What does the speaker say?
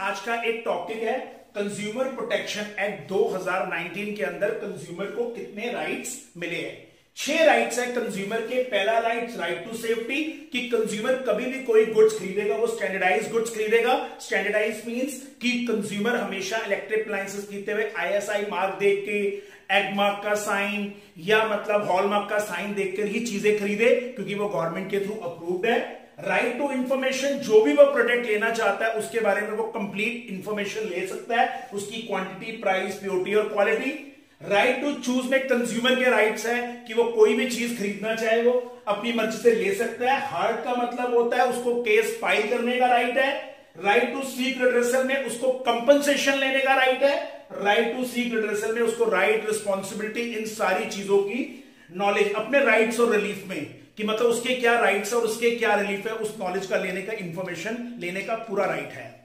आज का एक टॉपिक है कंज्यूमर प्रोटेक्शन एक्ट 2019 के अंदर कंज्यूमर को कितने राइट्स मिले हैं। 6 राइट्स है कंज्यूमर के। पहला राइट टू सेफ्टी, कि कंज्यूमर कभी भी कोई गुड्स खरीदेगा वो स्टैंडर्डाइज गुड्स खरीदेगा। स्टैंडर्डाइज मींस कि कंज्यूमर हमेशा इलेक्ट्रिक अप्लायंसेस खरीदते हुए आईएसआई मार्क देख के, एग मार्क का साइन या मतलब हॉलमार्क का साइन देखकर ही चीजें खरीदे, क्योंकि वो गवर्नमेंट के थ्रू अप्रूव्ड है। राइट टू इंफॉर्मेशन, जो भी वो प्रोडक्ट लेना चाहता है उसके बारे में वो कंप्लीट इंफॉर्मेशन ले सकता है, उसकी क्वांटिटी, प्राइस, प्योरिटी और क्वालिटी। राइट टू चूज में कंज्यूमर के राइट्स है कि वो कोई भी चीज खरीदना चाहे वो अपनी मर्जी से ले सकता है। हार्ट का मतलब होता है उसको केस फाइल करने का राइट है। राइट टू सीक रिड्रेसल में उसको कंपनसेशन लेने का राइट है। राइट टू सीक रिड्रेसल में उसको राइट, रिस्पॉन्सिबिलिटी, इन सारी चीजों की नॉलेज अपने राइट्स और रिलीफ में, कि मतलब उसके क्या राइट्स और उसके क्या रिलीफ है, उस नॉलेज का लेने का, इंफॉर्मेशन लेने का पूरा राइट है।